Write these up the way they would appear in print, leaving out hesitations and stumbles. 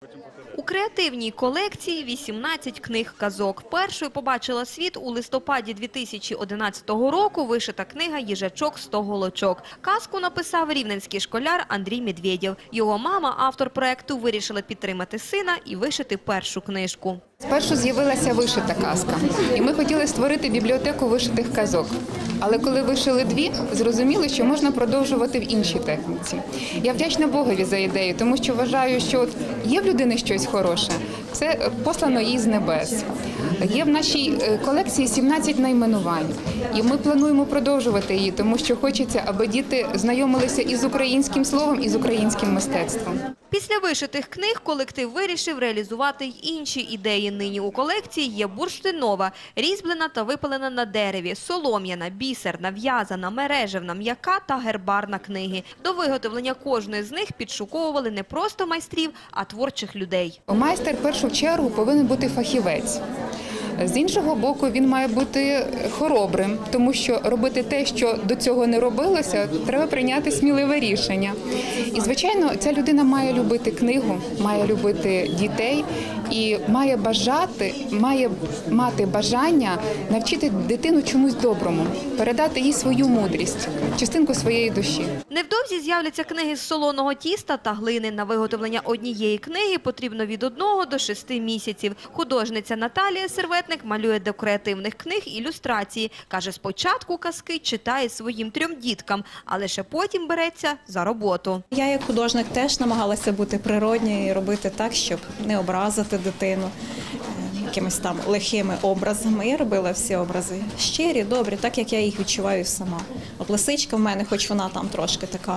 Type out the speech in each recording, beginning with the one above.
У креативній колекції 18 книг-казок. Першою побачила світ у листопаді 2011 року вишита книга «Їжачок 100 голочок». Казку написав рівненський школяр Андрій Медведєв. Його мама, автор проекту, вирішила підтримати сина і вишити першу книжку. Спершу з'явилася вишита казка, і ми хотіли створити бібліотеку вишитих казок. Але коли вишили дві, зрозуміли, що можна продовжувати в іншій техніці. Я вдячна Богові за ідею, тому що вважаю, що от є в людини щось хороше, це послано їй з небес. Є в нашій колекції 17 найменувань, і ми плануємо продовжувати її, тому що хочеться, аби діти знайомилися із українським словом, і з українським мистецтвом. Після вишитих книг колектив вирішив реалізувати й інші ідеї. Нині у колекції є бурштинова, різьблена та випалена на дереві, солом'яна, бісерна, в'язана, мережевна, м'яка та гербарна книги. До виготовлення кожної з них підшуковували не просто майстрів, а творчих людей. Майстер в першу чергу повинен бути фахівець. З іншого боку, він має бути хоробрим, тому що робити те, що до цього не робилося, треба прийняти сміливе рішення. І, звичайно, ця людина має любити книгу, має любити дітей і має мати бажання навчити дитину чомусь доброму, передати їй свою мудрість, частинку своєї душі. Невдовзі з'являться книги з солоного тіста та глини. На виготовлення однієї книги потрібно від 1 до 6 місяців. Художниця Наталія Серветник малює до креативних книг ілюстрації. Каже, спочатку казки читає своїм 3 діткам, а лише потім береться за роботу. Я як художник теж намагалася бути природньою і робити так, щоб не образити дитину якимись там лихими образами. Я робила всі образи щирі, добрі, так як я їх відчуваю сама. От лисичка в мене, хоч вона там трошки така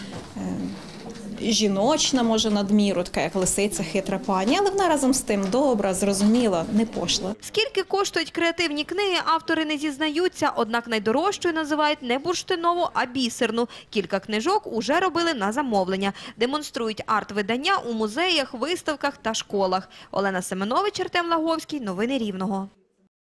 жіночна, може, надміру, така як лисиця, хитра пані, але вона разом з тим добра, зрозуміла, не пошла. Скільки коштують креативні книги, автори не зізнаються, однак найдорожчою називають не бурштинову, а бісерну. Кілька книжок уже робили на замовлення. Демонструють арт-видання у музеях, виставках та школах. Олена Семенович, Артем Лаговський. Новини Рівного.